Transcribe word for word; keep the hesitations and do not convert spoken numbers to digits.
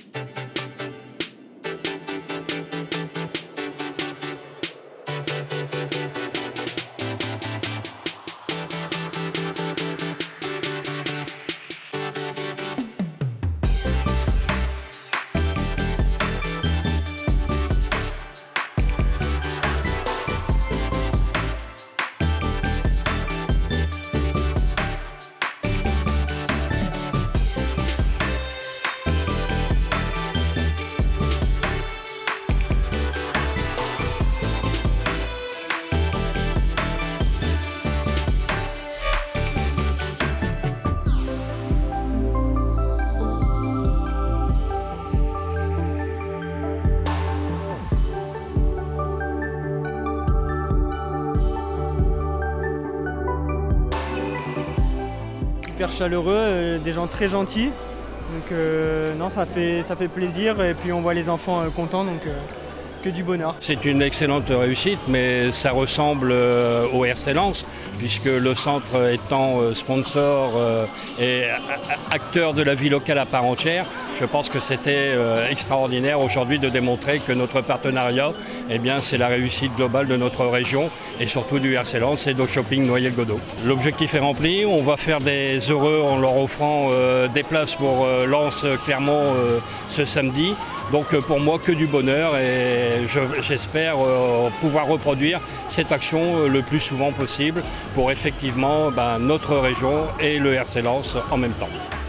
Super chaleureux, euh, des gens très gentils. Donc euh, non, ça fait, ça fait plaisir et puis on voit les enfants euh, contents, donc euh, que du bonheur. C'est une excellente réussite, mais ça ressemble euh, au R C Lens, puisque le centre étant euh, sponsor euh, et acteur de la vie locale à part entière, je pense que c'était euh, extraordinaire aujourd'hui de démontrer que notre partenariat, eh bien, c'est la réussite globale de notre région et surtout du R C Lens et d'Au Shopping Noyers-le-Godault. L'objectif est rempli, on va faire des heureux en leur offrant euh, des places pour euh, Lens-Clermont euh, ce samedi. Donc pour moi que du bonheur et j'espère euh, pouvoir reproduire cette action euh, le plus souvent possible pour effectivement ben, notre région et le R C Lens en même temps.